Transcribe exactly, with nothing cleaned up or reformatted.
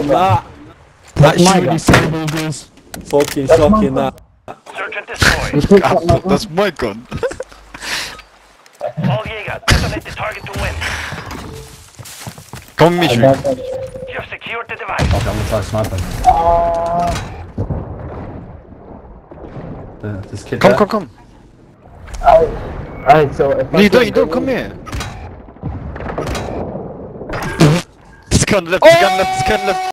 Nah. That's That my shoot gun. is hamburgers. Fucking That's my shocking gun. that. Search and destroy. You took Ah, out my gun. that's my gun. All Jaeger, detonate the target to win. Come, Mitri. I got that. You have secured the device. Okay, I'm gonna try sniping. Uh, this kid Come, there. come, come. Alright, so if No, I you don't, put you don't. the- Come here. Scan left, scan left, scan left.